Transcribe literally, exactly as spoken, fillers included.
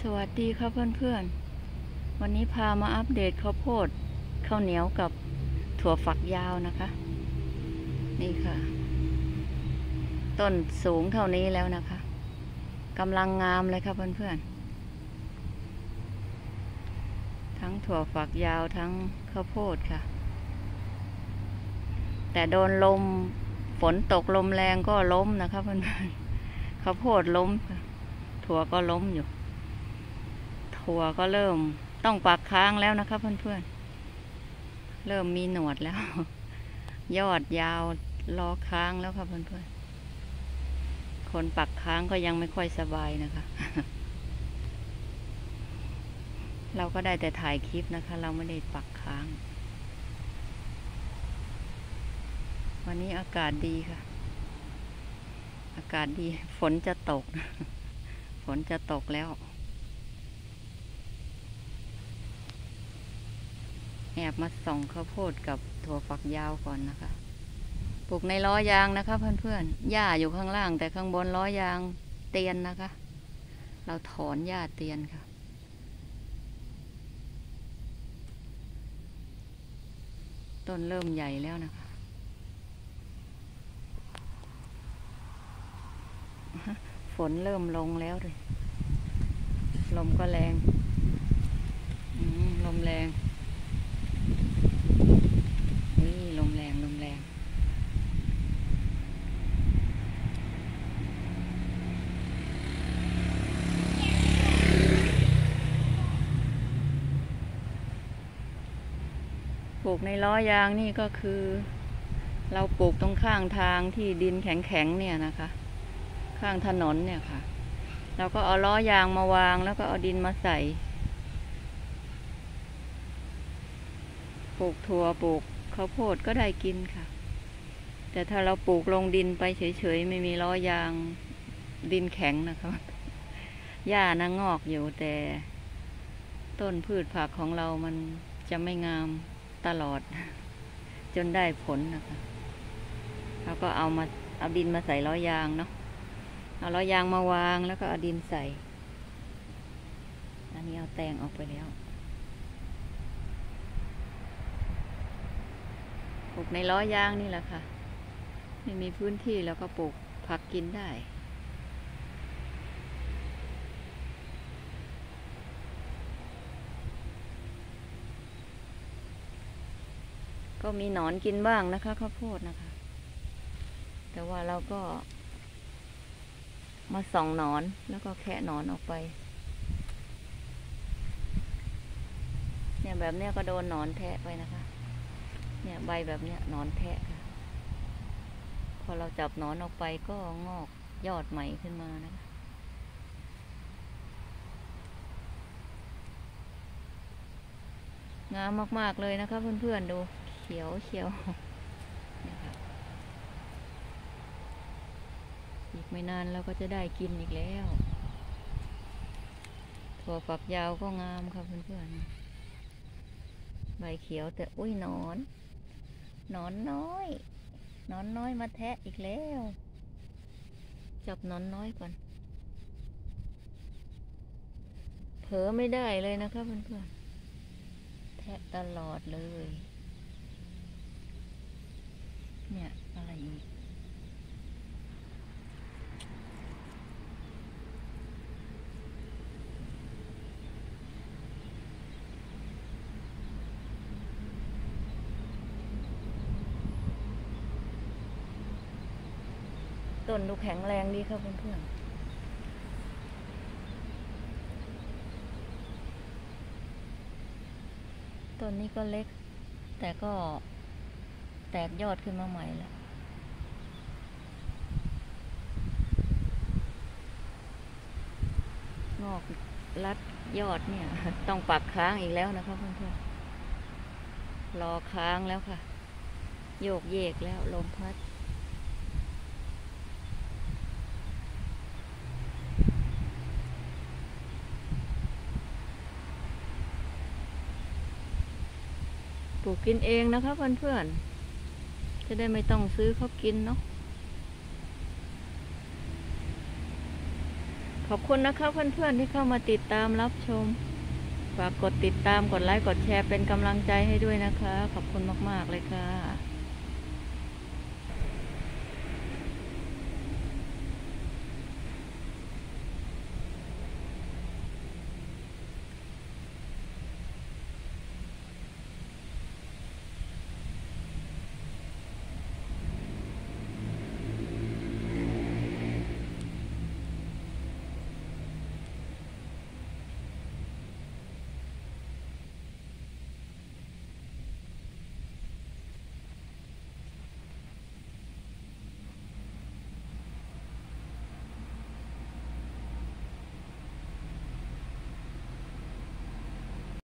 สวัสดีครับเพื่อนๆวันนี้พามาอัปเดตข้าวโพดข้าวเหนียวกับถั่วฝักยาวนะคะนี่ค่ะต้นสูงเท่านี้แล้วนะคะกำลังงามเลยครับเพื่อนๆทั้งถั่วฝักยาวทั้งข้าวโพดค่ะแต่โดนลมฝนตกลมแรงก็ล้มนะคะเพื่อนๆข้าวโพดล้มถั่วก็ล้มอยู่ถั่วก็เริ่มต้องปักค้างแล้วนะคะเพื่อนๆเริ่มมีหนวดแล้วยอดยาวรอค้างแล้วค่ะเพื่อนๆคนปักค้างก็ยังไม่ค่อยสบายนะคะเราก็ได้แต่ถ่ายคลิปนะคะเราไม่ได้ปักค้างวันนี้อากาศดีค่ะอากาศดีฝนจะตกฝนจะตกแล้วแอบมาส่องข้าวโพดกับถั่วฝักยาวก่อนนะคะปลูกในล้อยางนะคะเพื่อนๆหญ้าอยู่ข้างล่างแต่ข้างบนล้อยางเตียนนะคะเราถอนหญ้าเตียนค่ะต้นเริ่มใหญ่แล้วนะคะฝนเริ่มลงแล้วเลยลมก็แรงลมแรงนี่ลมแรงลมแรงปลูกในล้อยางนี่ก็คือเราปลูกตรงข้างทางที่ดินแข็งๆเนี่ยนะคะข้างถนนเนี่ยค่ะเราก็เอาล้อยางมาวางแล้วก็เอาดินมาใส่ปลูกถั่วปลูกข้าวโพดก็ได้กินค่ะแต่ถ้าเราปลูกลงดินไปเฉยๆไม่มีล้อยางดินแข็งนะคะหญ้านะงอกอยู่แต่ต้นพืชผักของเรามันจะไม่งามตลอดจนได้ผลนะคะเราก็เอามาเอาดินมาใส่ล้อยางเนาะเอาล้อยางมาวางแล้วก็เอาดินใส่อันนี้เอาแตงออกไปแล้วปลูกในล้อยางนี่แหละค่ะไม่มีพื้นที่แล้วก็ปลูกผักกินได้ก็มีหนอนกินบ้างนะคะข้าวโพดนะคะแต่ว่าเราก็มาส่องหนอนแล้วก็แคะหนอนออกไปเนี่ยแบบเนี้ยก็โดนหนอนแทะไปนะคะเนี่ยใบแบบเนี้ยหนอนแทะค่ะพอเราจับหนอนออกไปก็งอกยอดใหม่ขึ้นมานะคะงามมากๆเลยนะคะเพื่อนๆดูเขียวเขียวนะคะอีกไม่นานเราก็จะได้กินอีกแล้วถั่วฝักยาวก็งามค่ะเพื่อนๆใบเขียวแต่อุ้ยหนอนหนอนน้อยหนอนน้อยมาแทะอีกแล้วจับหนอนน้อยก่อนเผลอไม่ได้เลยนะคะเพื่อนๆแทะตลอดเลยเนี่ยอะไรอีกต้นดูแข็งแรงดีครับเพื่อนๆต้นนี้ก็เล็กแต่ก็แตกยอดขึ้นมาใหม่แล้วงอกรัดยอดเนี่ยต้องปักค้างอีกแล้วนะครับเพื่อนๆรอค้างแล้วค่ะโยกเยกแล้วลมพัดปลูกกินเองนะคะเพื่อนๆจะได้ไม่ต้องซื้อเขากินเนาะขอบคุณนะคะเพื่อนๆที่เข้ามาติดตามรับชมฝากกดติดตามกดไลค์กดแชร์เป็นกำลังใจให้ด้วยนะคะขอบคุณมากๆเลยค่ะ